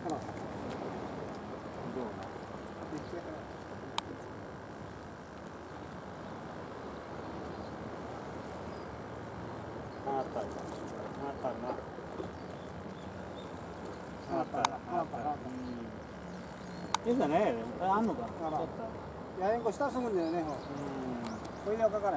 ですね。あんのか。 やれんこ下すぐんだよね。これではかからない。